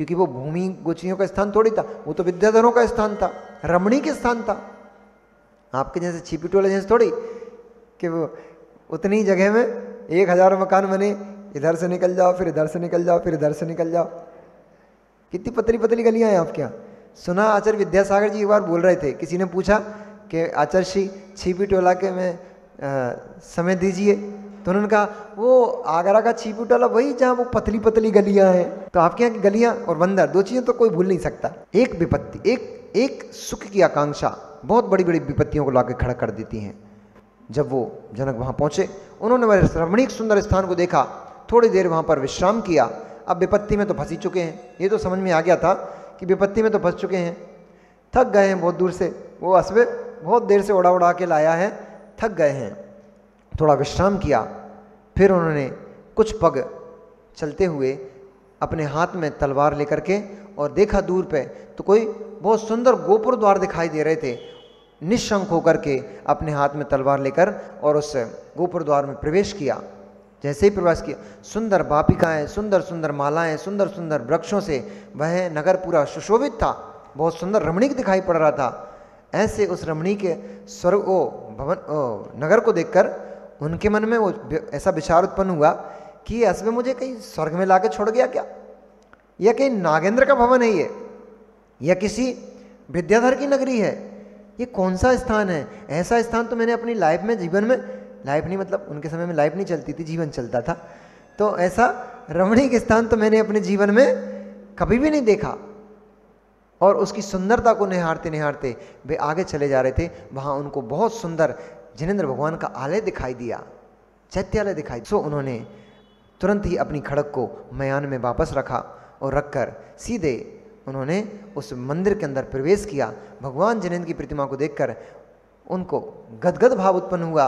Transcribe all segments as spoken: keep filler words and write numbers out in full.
क्योंकि वो भूमि गोचियों का स्थान थोड़ी था, वो तो विद्याधरों का स्थान था, रमणी के स्थान था। आपके जैसे छिपी टोले जैसे थोड़ी कि वो उतनी जगह में एक हजार मकान बने, इधर से निकल जाओ फिर इधर से निकल जाओ फिर इधर से निकल जाओ। कितनी पतली पतली गलियां हैं आपके यहाँ। सुना आचार्य विद्यासागर जी एक बार बोल रहे थे, किसी ने पूछा कि आचार्य श्री छिपी टोला के में आ, समय दीजिए, तो उन्होंने कहा वो आगरा का छिपी टोला वही जहाँ वो पतली पतली गलियां हैं। तो आपके यहाँ की गलियां और बंदर दो चीजें तो कोई भूल नहीं सकता। एक विपत्ति, एक एक सुख की आकांक्षा बहुत बड़ी बड़ी विपत्तियों को लाके खड़ा कर देती हैं। जब वो जनक वहां पहुंचे, उन्होंने वह रमणीक सुंदर स्थान को देखा, थोड़ी देर वहां पर विश्राम किया। अब विपत्ति में तो फंस ही चुके हैं, ये तो समझ में आ गया था कि विपत्ति में तो फंस चुके हैं, थक गए हैं बहुत दूर से, वो अश्व बहुत देर से उड़ा उड़ा के लाया है, थक गए हैं, थोड़ा विश्राम किया। फिर उन्होंने कुछ पग चलते हुए अपने हाथ में तलवार लेकर के और देखा दूर पे तो कोई बहुत सुंदर गोपुर द्वार दिखाई दे रहे थे। निशंक होकर के अपने हाथ में तलवार लेकर और उस गोपुर द्वार में प्रवेश किया। जैसे ही प्रवेश किया, सुंदर बापिकाएं, सुंदर सुंदर मालाएं, सुंदर सुंदर वृक्षों से वह नगर पूरा सुशोभित था, बहुत सुंदर रमणीक दिखाई पड़ रहा था। ऐसे उस रमणीक के स्वर्ग ओ भवन ओ नगर को देखकर उनके मन में वो ऐसा विचार उत्पन्न हुआ कि असल में मुझे कहीं स्वर्ग में लाके छोड़ गया क्या, या कहीं नागेंद्र का भवन है ये, या किसी विद्याधर की नगरी है, ये कौन सा स्थान है। ऐसा स्थान तो मैंने अपनी लाइफ में, जीवन में, लाइफ नहीं मतलब उनके समय में लाइफ नहीं चलती थी, जीवन चलता था, तो ऐसा रमणीक स्थान तो मैंने अपने जीवन में कभी भी नहीं देखा। और उसकी सुंदरता को निहारते निहारते वे आगे चले जा रहे थे। वहां उनको बहुत सुंदर जिनेंद्र भगवान का आलय दिखाई दिया, चैत्यालय दिखाई। सो उन्होंने तुरंत ही अपनी खड़ग को मयान में वापस रखा और रखकर सीधे उन्होंने उस मंदिर के अंदर प्रवेश किया। भगवान जिनेंद्र की प्रतिमा को देखकर उनको गदगद भाव उत्पन्न हुआ।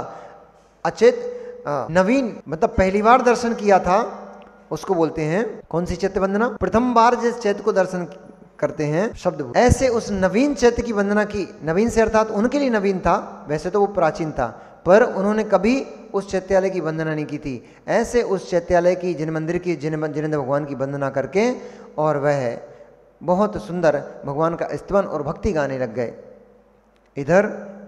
अचेत नवीन मतलब पहली बार दर्शन किया था, उसको बोलते हैं कौन सी चैत्य वंदना, प्रथम बार जिस चैत्य को दर्शन करते हैं शब्द, ऐसे उस नवीन चैत्य की वंदना की। नवीन से अर्थात उनके लिए नवीन था, वैसे तो वो प्राचीन था, पर उन्होंने कभी उस चैत्यालय की वंदना नहीं की थी। ऐसे उस चैत्यालय की, जिन मंदिर की, जिन जिनेंद्र भगवान की वंदना करके और वह बहुत सुंदर भगवान का स्तवन और भक्ति गाने लग गए। इधर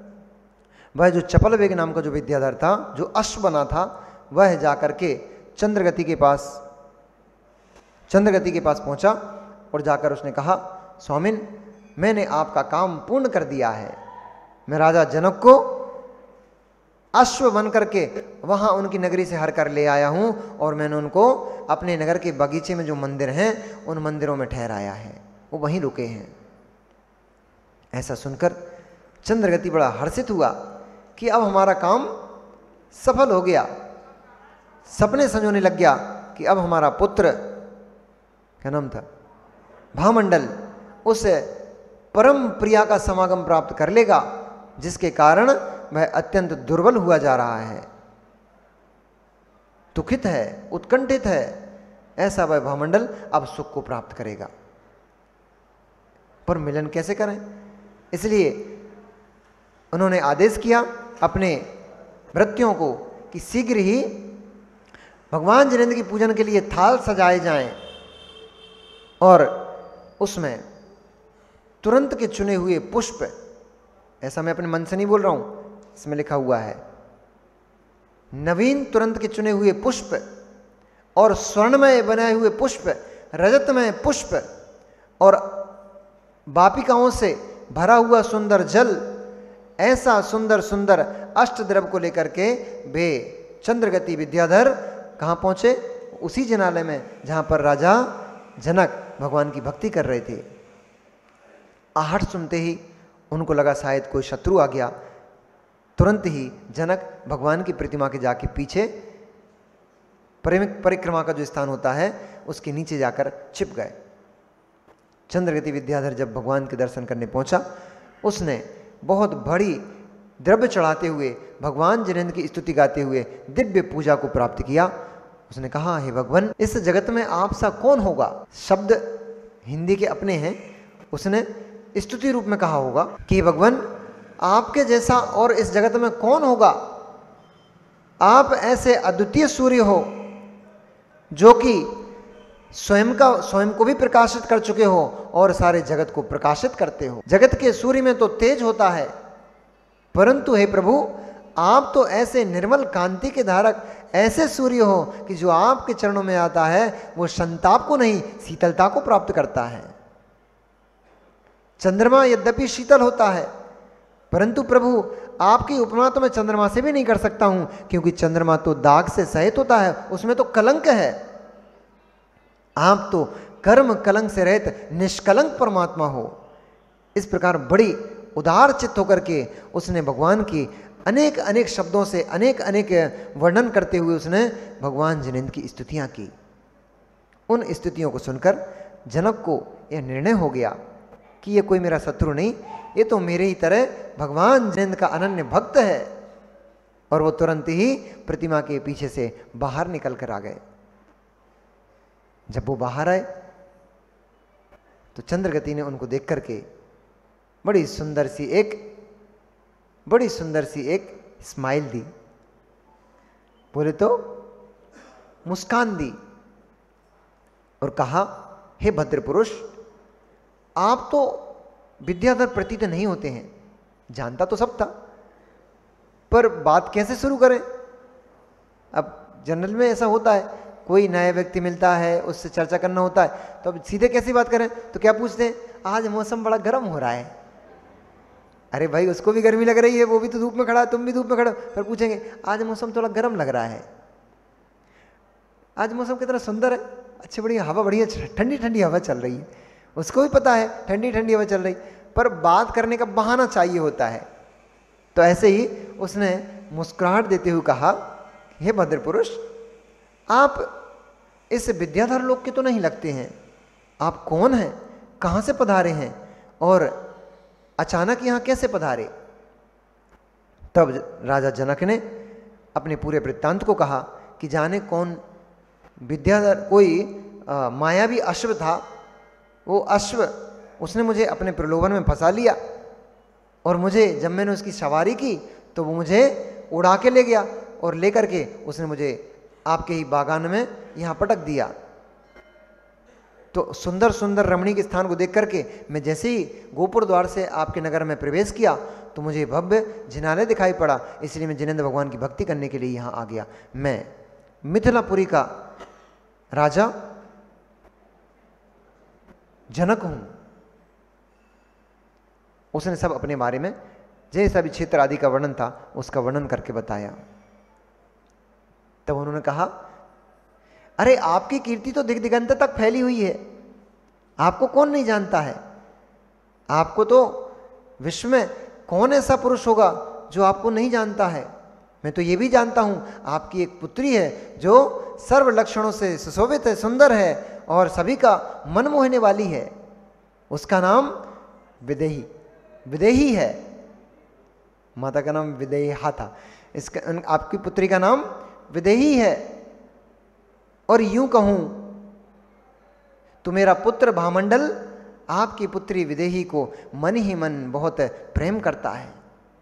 वह जो चपल वेग नाम का जो विद्याधर था, जो अश्व बना था, वह जाकर के चंद्रगति के पास चंद्रगति के पास पहुंचा और जाकर उसने कहा, स्वामिन मैंने आपका काम पूर्ण कर दिया है। मैं राजा जनक को अश्व बन करके वहां उनकी नगरी से हर कर ले आया हूं और मैंने उनको अपने नगर के बगीचे में जो मंदिर हैं उन मंदिरों में ठहराया है, वो वहीं रुके हैं। ऐसा सुनकर चंद्रगति बड़ा हर्षित हुआ कि अब हमारा काम सफल हो गया। सपने संजोने लग गया कि अब हमारा पुत्र, क्या नाम था, भामंडल, उस परम प्रिया का समागम प्राप्त कर लेगा, जिसके कारण वह अत्यंत दुर्बल हुआ जा रहा है, दुखित है, उत्कंठित है। ऐसा वह भामंडल अब सुख को प्राप्त करेगा। पर मिलन कैसे करें, इसलिए उन्होंने आदेश किया अपने भृत्यों को कि शीघ्र ही भगवान जिनेंद्र की पूजन के लिए थाल सजाए जाएं और उसमें तुरंत के चुने हुए पुष्प, ऐसा मैं अपने मन से नहीं बोल रहा हूं, इसमें लिखा हुआ है, नवीन तुरंत के चुने हुए पुष्प और स्वर्णमय बनाए हुए पुष्प, रजतमय पुष्प और बापिकाओं से भरा हुआ सुंदर जल, ऐसा सुंदर सुंदर अष्ट द्रव को लेकर के वे चंद्रगति विद्याधर कहाँ पहुंचे, उसी जनालय में जहां पर राजा जनक भगवान की भक्ति कर रहे थे। आहट सुनते ही उनको लगा शायद कोई शत्रु आ गया। तुरंत ही जनक भगवान की प्रतिमा के जाके पीछे परिक्रमा का जो स्थान होता है उसके नीचे जाकर छिप गए। चंद्रगति विद्याधर जब भगवान के दर्शन करने पहुंचा, उसने बहुत बड़ी द्रव्य चढ़ाते हुए भगवान जिनेंद्र की स्तुति गाते हुए दिव्य पूजा को प्राप्त किया। उसने कहा, हे भगवान, इस जगत में आपसा कौन होगा। शब्द हिंदी के अपने हैं, उसने स्तुति रूप में कहा होगा कि भगवान आपके जैसा और इस जगत में कौन होगा। आप ऐसे अद्वितीय सूर्य हो जो कि स्वयं का स्वयं को भी प्रकाशित कर चुके हो और सारे जगत को प्रकाशित करते हो। जगत के सूर्य में तो तेज होता है, परंतु हे प्रभु आप तो ऐसे निर्मल कांति के धारक, ऐसे सूर्य हो कि जो आपके चरणों में आता है वो संताप को नहीं शीतलता को प्राप्त करता है। चंद्रमा यद्यपि शीतल होता है, परंतु प्रभु आपकी उपमा तो मैं चंद्रमा से भी नहीं कर सकता हूं, क्योंकि चंद्रमा तो दाग से सहित होता है, उसमें तो कलंक है। आप तो कर्म कलंक से रहित निष्कलंक परमात्मा हो। इस प्रकार बड़ी उदार चित्त होकर के उसने भगवान की अनेक अनेक शब्दों से अनेक अनेक वर्णन करते हुए उसने भगवान जिनेंद्र की स्तुतियां की। उन स्तुतियों को सुनकर जनक को यह निर्णय हो गया कि ये कोई मेरा शत्रु नहीं, ये तो मेरे ही तरह भगवान जिनेंद्र का अनन्य भक्त है। और वो तुरंत ही प्रतिमा के पीछे से बाहर निकल कर आ गए। जब वो बाहर आए तो चंद्रगति ने उनको देख करके बड़ी सुंदर सी एक बड़ी सुंदर सी एक स्माइल दी, बोले तो मुस्कान दी और कहा, हे भद्र पुरुष, आप तो विद्याधर प्रतीत नहीं होते हैं। जानता तो सब था, पर बात कैसे शुरू करें। अब जनरल में ऐसा होता है, कोई नया व्यक्ति मिलता है उससे चर्चा करना होता है, तो अब सीधे कैसी बात करें। तो क्या पूछते हैं, आज मौसम बड़ा गर्म हो रहा है। अरे भाई उसको भी गर्मी लग रही है, वो भी तो धूप में खड़ा है, तुम भी धूप में खड़े हो। फिर पूछेंगे आज मौसम थोड़ा गर्म लग रहा है, आज मौसम कितना सुंदर है, अच्छी बढ़िया हवा, बढ़िया ठंडी ठंडी हवा चल रही है। उसको भी पता है ठंडी ठंडी हवा चल रही, पर बात करने का बहाना चाहिए होता है। तो ऐसे ही उसने मुस्कुराहट देते हुए कहा, हे भद्र पुरुष, आप इस विद्याधर लोक के तो नहीं लगते हैं। आप कौन हैं, कहाँ से पधारे हैं और अचानक यहाँ कैसे पधारे। तब राजा जनक ने अपने पूरे वृत्तांत को कहा कि जाने कौन विद्याधर, कोई आ, मायावी अश्व था। वो अश्व उसने मुझे अपने प्रलोभन में फंसा लिया और मुझे जब मैंने उसकी सवारी की तो वो मुझे उड़ा के ले गया और लेकर के उसने मुझे आपके ही बागान में यहाँ पटक दिया। तो सुंदर सुंदर रमणीक स्थान को देख करके मैं जैसे ही गोपुर द्वार से आपके नगर में प्रवेश किया तो मुझे भव्य जिनालय दिखाई पड़ा, इसलिए मैं जिनेंद्र भगवान की भक्ति करने के लिए यहाँ आ गया। मैं मिथिलापुरी का राजा जनक हूँ। उसने सब अपने बारे में जैसा भी क्षेत्र आदि का वर्णन था उसका वर्णन करके बताया। तब उन्होंने कहा, अरे आपकी कीर्ति तो दिग दिगंत तक फैली हुई है, आपको कौन नहीं जानता है। आपको तो विश्व में कौन ऐसा पुरुष होगा जो आपको नहीं जानता है। मैं तो ये भी जानता हूं आपकी एक पुत्री है जो सर्व लक्षणों से सुशोभित है, सुंदर है और सभी का मन मोहने वाली है। उसका नाम विदेही विदेही है। माता का नाम विदेहा था, इसका आपकी पुत्री का नाम विदेही है। और यूं कहूं तो मेरा पुत्र भामंडल आपकी पुत्री विदेही को मन ही मन बहुत प्रेम करता है।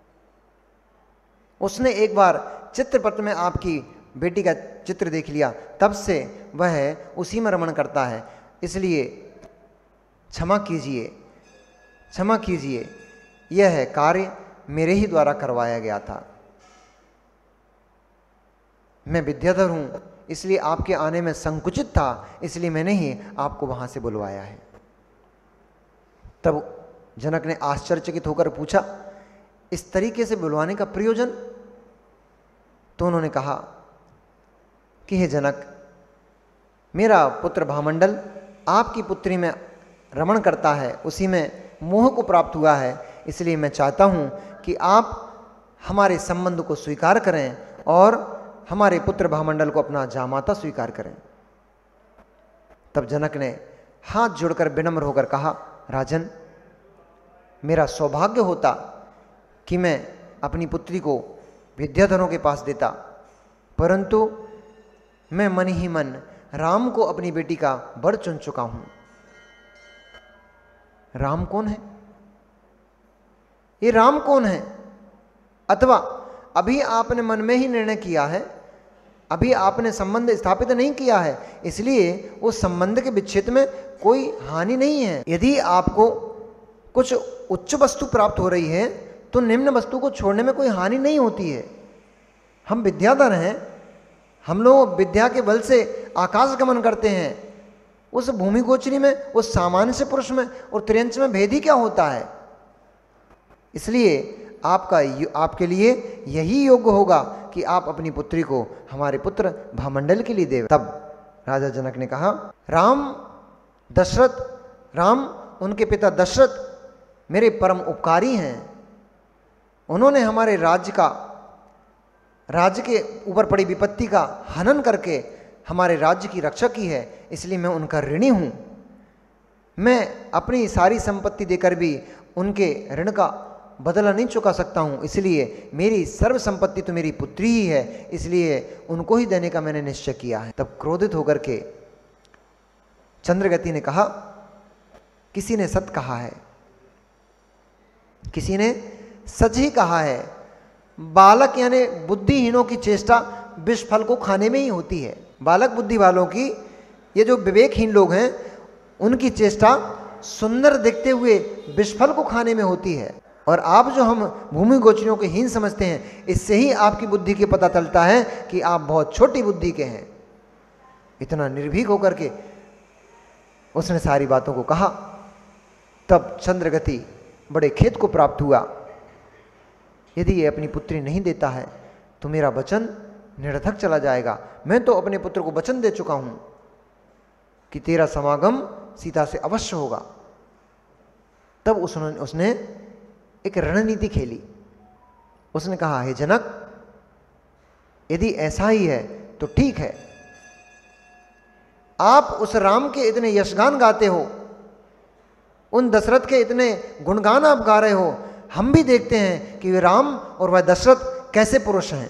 उसने एक बार चित्रपट में आपकी बेटी का चित्र देख लिया, तब से वह उसी में रमण करता है। इसलिए क्षमा कीजिए, क्षमा कीजिए, यह कार्य मेरे ही द्वारा करवाया गया था। मैं विद्याधर हूं, इसलिए आपके आने में संकुचित था, इसलिए मैंने ही आपको वहां से बुलवाया है। तब जनक ने आश्चर्यचकित होकर पूछा, इस तरीके से बुलवाने का प्रयोजन? तो उन्होंने कहा कि हे जनक, मेरा पुत्र भामंडल आपकी पुत्री में रमण करता है, उसी में मोह को प्राप्त हुआ है, इसलिए मैं चाहता हूं कि आप हमारे संबंध को स्वीकार करें और हमारे पुत्र भामंडल को अपना जामाता स्वीकार करें। तब जनक ने हाथ जोड़कर विनम्र होकर कहा, राजन, मेरा सौभाग्य होता कि मैं अपनी पुत्री को विद्याधरों के पास देता, परंतु मैं मन ही मन राम को अपनी बेटी का वर चुन चुका हूं। राम कौन है? ये राम कौन है? अथवा अभी आपने मन में ही निर्णय किया है अभी आपने संबंध स्थापित नहीं किया है, इसलिए उस संबंध के विच्छेद में कोई हानि नहीं है। यदि आपको कुछ उच्च वस्तु प्राप्त हो रही है तो निम्न वस्तु को छोड़ने में कोई हानि नहीं होती है। हम विद्याधर हैं, हम लोग विद्या के बल से आकाश गमन करते हैं। उस भूमि गोचरी में, उस सामान्य से पुरुष में और त्रियंच में भेद ही क्या होता है। इसलिए आपका आपके लिए यही योग्य होगा कि आप अपनी पुत्री को हमारे पुत्र भामंडल के लिए दें। तब राजा जनक ने कहा, राम दशरथ राम उनके पिता दशरथ मेरे परम उपकारी हैं। उन्होंने हमारे राज्य का राज्य के ऊपर पड़ी विपत्ति का हनन करके हमारे राज्य की रक्षा की है, इसलिए मैं उनका ऋणी हूं। मैं अपनी सारी संपत्ति देकर भी उनके ऋण का बदला नहीं चुका सकता हूं, इसलिए मेरी सर्व संपत्ति तो मेरी पुत्री ही है, इसलिए उनको ही देने का मैंने निश्चय किया है। तब क्रोधित होकर के चंद्रगति ने कहा, किसी ने सत कहा है, किसी ने सच ही कहा है। बालक यानी बुद्धिहीनों की चेष्टा विष फल को खाने में ही होती है। बालक बुद्धि वालों की, ये जो विवेकहीन लोग हैं, उनकी चेष्टा सुंदर दिखते हुए विष फल को खाने में होती है। और आप जो हम भूमि गोचरियों के हीन समझते हैं, इससे ही आपकी बुद्धि के पता चलता है कि आप बहुत छोटी बुद्धि के हैं। इतना निर्भीक होकर के उसने सारी बातों को कहा। तब चंद्रगति बड़े खेद को प्राप्त हुआ, यदि ये अपनी पुत्री नहीं देता है तो मेरा वचन निरर्थक चला जाएगा। मैं तो अपने पुत्र को वचन दे चुका हूं कि तेरा समागम सीता से अवश्य होगा। तब उसने उसने एक रणनीति खेली। उसने कहा, हे जनक, यदि ऐसा ही है तो ठीक है, आप उस राम के इतने यशगान गाते हो, उन दशरथ के इतने गुणगान आप गा रहे हो, हम भी देखते हैं कि वे राम और वह दशरथ कैसे पुरुष हैं।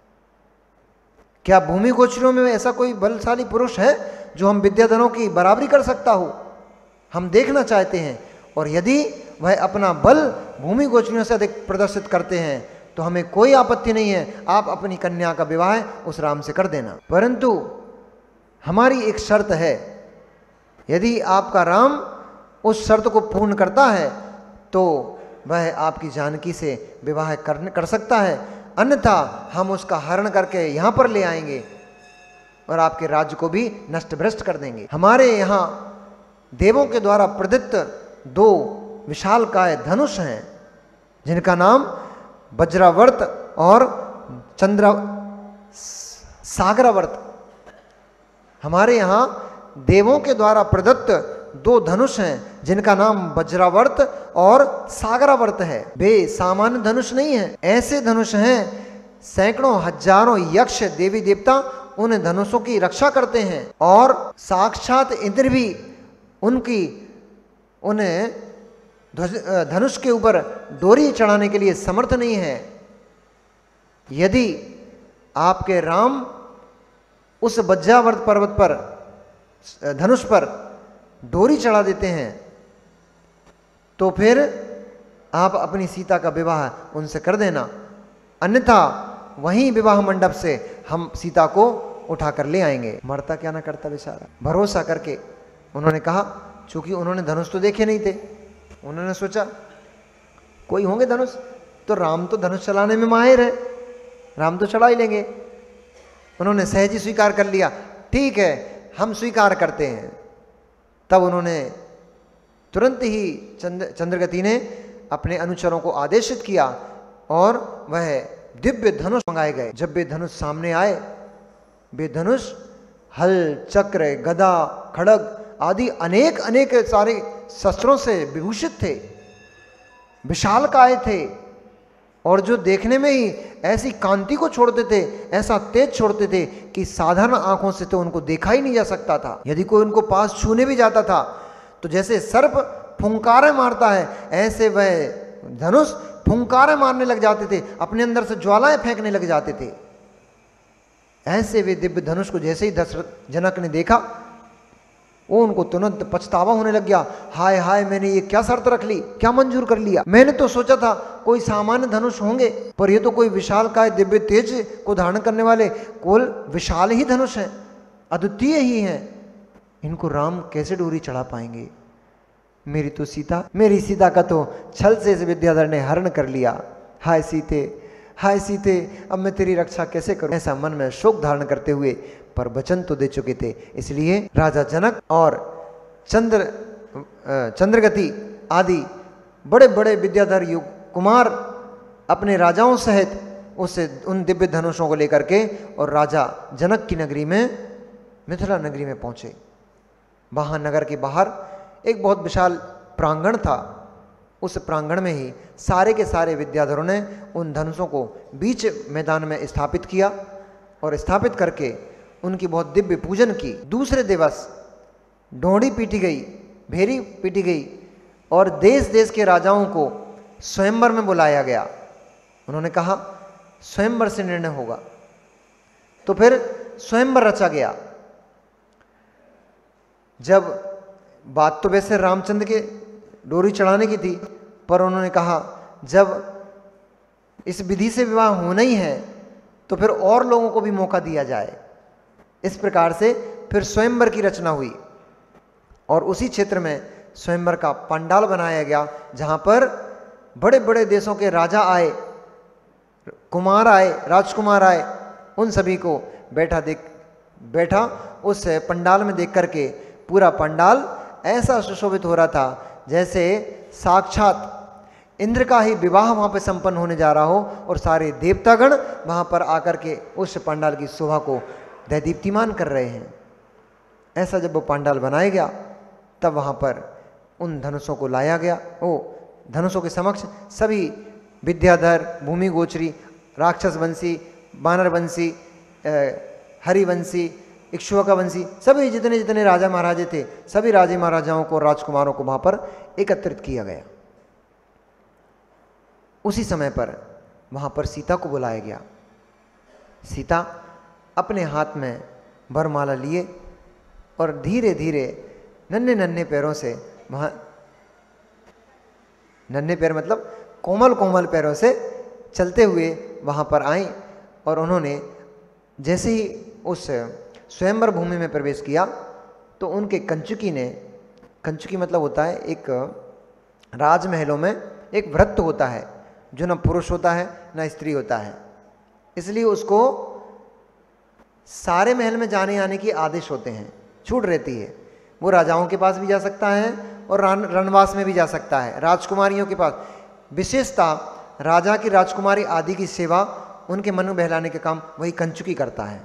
क्या भूमि गोचरियों में ऐसा कोई बलशाली पुरुष है जो हम विद्याधरों की बराबरी कर सकता हो? हम देखना चाहते हैं, और यदि वह अपना बल भूमि गोचरियों से अधिक प्रदर्शित करते हैं तो हमें कोई आपत्ति नहीं है, आप अपनी कन्या का विवाह उस राम से कर देना। परंतु हमारी एक शर्त है, यदि आपका राम उस शर्त को पूर्ण करता है तो वह आपकी जानकी से विवाह कर, कर सकता है, अन्यथा हम उसका हरण करके यहाँ पर ले आएंगे और आपके राज्य को भी नष्ट भ्रष्ट कर देंगे। हमारे यहाँ देवों के द्वारा प्रदत्त दो विशालकाय धनुष हैं, जिनका नाम वज्रावर्त और चंद्र सागरावर्त। हमारे यहाँ देवों के द्वारा प्रदत्त दो धनुष हैं, जिनका नाम वज्रावर्त और सागरावर्त है। वे सामान्य धनुष नहीं है, ऐसे धनुष हैं सैकड़ों हजारों यक्ष देवी देवता उन धनुषों की रक्षा करते हैं, और साक्षात इंद्र भी उनकी उन्हें धनुष के ऊपर डोरी चढ़ाने के लिए समर्थ नहीं है। यदि आपके राम उस वज्रावर्त पर्वत पर धनुष पर डोरी चढ़ा देते हैं तो फिर आप अपनी सीता का विवाह उनसे कर देना, अन्यथा वहीं विवाह मंडप से हम सीता को उठाकर ले आएंगे। मरता क्या ना करता बेचारा। भरोसा करके उन्होंने कहा, चूंकि उन्होंने धनुष तो देखे नहीं थे, उन्होंने सोचा कोई होंगे धनुष, तो राम तो धनुष चलाने में माहिर है, राम तो चढ़ा ही लेंगे। उन्होंने सहज ही स्वीकार कर लिया, ठीक है हम स्वीकार करते हैं। तब उन्होंने तुरंत ही चंद्र चंद्रगति ने अपने अनुचरों को आदेशित किया और वह दिव्य धनुष मंगाए गए। जब वे धनुष सामने आए, वे धनुष हल, चक्र, गदा, खड़ग आदि अनेक अनेक सारे शस्त्रों से विभूषित थे, विशालकाय थे, और जो देखने में ही ऐसी कांति को छोड़ते थे, ऐसा तेज छोड़ते थे कि साधारण आंखों से तो उनको देखा ही नहीं जा सकता था। यदि कोई उनको पास छूने भी जाता था तो जैसे सर्प फुंकारें मारता है, ऐसे वह धनुष फुंकारें मारने लग जाते थे, अपने अंदर से ज्वालाएं फेंकने लग जाते थे। ऐसे वे दिव्य धनुष को जैसे ही दशरथ जनक ने देखा वो उनको तुरंत पछतावा होने लग गया, हाय हाय मैंने ये क्या शर्त रख ली, क्या मंजूर कर लिया। मैंने तो सोचा था कोई सामान्य धनुष होंगे, पर ये तो कोई विशाल काय दिव्य तेज को धारण करने वाले केवल विशाल ही धनुष हैं, अद्वितीय ही हैं। इनको राम कैसे डोरी चढ़ा पाएंगे। मेरी तो सीता मेरी सीता का तो छल से इस विद्याधर ने हरण कर लिया। हाय सीते हाय सीते, अब मैं तेरी रक्षा कैसे करूं। ऐसा मन में शोक धारण करते हुए, पर वचन तो दे चुके थे, इसलिए राजा जनक और चंद्र चंद्रगति आदि बड़े बड़े विद्याधर युग कुमार अपने राजाओं सहित उस उन दिव्य धनुषों को लेकर के और राजा जनक की नगरी में, मिथिला नगरी में पहुंचे। वहां नगर के बाहर एक बहुत विशाल प्रांगण था। उस प्रांगण में ही सारे के सारे विद्याधरों ने उन धनुषों को बीच मैदान में स्थापित किया और स्थापित करके उनकी बहुत दिव्य पूजन की। दूसरे दिवस ढोंडी पीटी गई, भेरी पीटी गई और देश देश के राजाओं को स्वयंवर में बुलाया गया। उन्होंने कहा स्वयंवर से निर्णय होगा, तो फिर स्वयंवर रचा गया। जब बात तो वैसे रामचंद्र के डोरी चढ़ाने की थी, पर उन्होंने कहा जब इस विधि से विवाह होना ही है तो फिर और लोगों को भी मौका दिया जाए। इस प्रकार से फिर स्वयंवर की रचना हुई और उसी क्षेत्र में स्वयंवर का पंडाल बनाया गया, जहां पर बड़े बड़े देशों के राजा आए, कुमार आए, राजकुमार आए, उन सभी को बैठा देख बैठा उस पंडाल में देख करके पूरा पंडाल ऐसा सुशोभित हो रहा था जैसे साक्षात इंद्र का ही विवाह वहाँ पे संपन्न होने जा रहा हो और सारे देवतागण वहाँ पर आकर के उस पंडाल की शोभा को दैदीप्तिमान कर रहे हैं। ऐसा जब वो पंडाल बनाया गया तब वहाँ पर उन धनुषों को लाया गया। ओ धनुषों के समक्ष सभी विद्याधर, भूमि गोचरी, राक्षस वंशी, बानर वंशी, हरिवंशी, इक्ष्वाक वंशी, सभी जितने जितने राजा महाराजे थे, सभी राजे महाराजाओं को, राजकुमारों को वहाँ पर एकत्रित किया गया। उसी समय पर वहाँ पर सीता को बुलाया गया। सीता अपने हाथ में वरमाला लिए और धीरे धीरे नन्हे नन्हे पैरों से वहाँ, नन्हे पैर मतलब कोमल कोमल पैरों से चलते हुए वहाँ पर आई और उन्होंने जैसे ही उस स्वयंवर भूमि में प्रवेश किया तो उनके कंचुकी ने, कंचुकी मतलब होता है एक राजमहलों में एक वृत्त होता है जो न पुरुष होता है न स्त्री होता है, इसलिए उसको सारे महल में जाने आने की आदेश होते हैं, छूट रहती है। वो राजाओं के पास भी जा सकता है और रणवास में भी जा सकता है। राजकुमारियों के पास विशेषता राजा की राजकुमारी आदि की सेवा, उनके मन में बहलाने के काम वही कंचुकी करता है।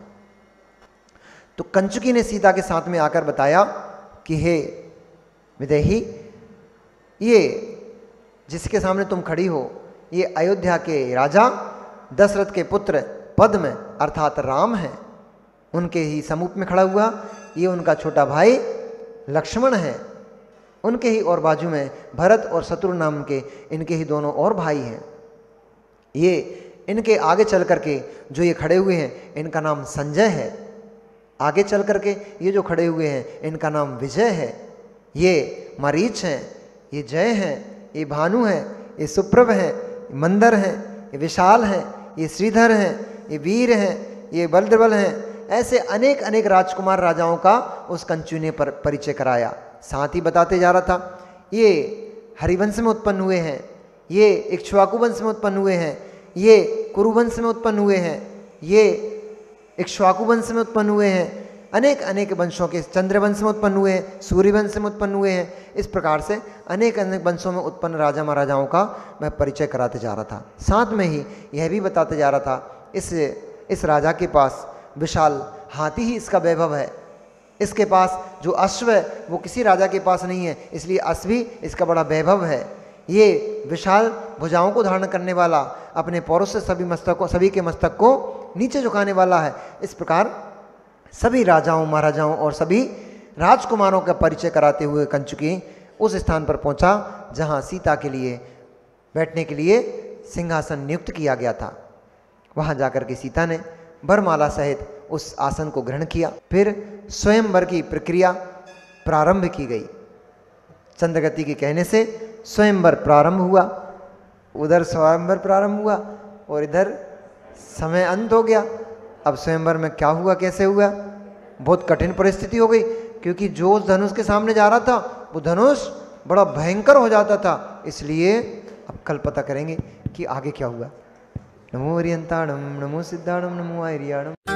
तो कंचुकी ने सीता के साथ में आकर बताया कि हे विदेही, ये जिसके सामने तुम खड़ी हो ये अयोध्या के राजा दशरथ के पुत्र पद्म अर्थात राम हैं। उनके ही समूप में खड़ा हुआ ये उनका छोटा भाई लक्ष्मण है। उनके ही और बाजू में भरत और शत्रु नाम के इनके ही दोनों और भाई हैं। ये इनके आगे चल करके जो ये खड़े हुए हैं इनका नाम संजय है। आगे चल करके ये जो खड़े हुए हैं इनका नाम विजय है। ये मरीच हैं, ये जय हैं, ये भानु हैं, ये सुप्रभ हैं, ये मंदर हैं, ये विशाल हैं, ये श्रीधर हैं, ये वीर हैं, ये बलद्रबल हैं। ऐसे अनेक अनेक राजकुमार राजाओं का उस कंचू ने पर परिचय कराया। साथ ही बताते जा रहा था ये हरिवंश में उत्पन्न हुए हैं, ये इक्ष्वाकु वंश में उत्पन्न हुए हैं, ये कुरुवंश में उत्पन्न हुए हैं, ये इक्ष्वाकु वंश में उत्पन्न हुए हैं, अनेक अनेक वंशों के, चंद्रवंश में उत्पन्न हुए हैं, सूर्यवंश में उत्पन्न हुए हैं। इस प्रकार से अनेक अनेक वंशों में उत्पन्न राजा महाराजाओं का मैं परिचय कराते जा रहा था। साथ में ही यह भी बताते जा रहा था इस इस राजा के पास विशाल हाथी ही इसका वैभव है। इसके पास जो अश्व है वो किसी राजा के पास नहीं है, इसलिए अश्व भी इसका बड़ा वैभव है। ये विशाल भुजाओं को धारण करने वाला, अपने पौरों से सभी मस्तक को सभी के मस्तक को नीचे झुकाने वाला है। इस प्रकार सभी राजाओं महाराजाओं और सभी राजकुमारों का परिचय कराते हुए कंचुकी उस स्थान पर पहुंचा जहां सीता के लिए बैठने के लिए सिंहासन नियुक्त किया गया था। वहां जाकर के सीता ने वरमाला सहित उस आसन को ग्रहण किया। फिर स्वयंवर की प्रक्रिया प्रारंभ की गई। चंद्रगति के कहने से स्वयंवर प्रारंभ हुआ, उधर स्वयंवर प्रारंभ हुआ और इधर समय अंत हो गया। अब स्वयंवर में क्या हुआ, कैसे हुआ, बहुत कठिन परिस्थिति हो गई, क्योंकि जो धनुष के सामने जा रहा था वो धनुष बड़ा भयंकर हो जाता था। इसलिए अब कल पता करेंगे कि आगे क्या हुआ। नमो हरियंताणम, नमो सिद्धाणम, नमो आर्याणम।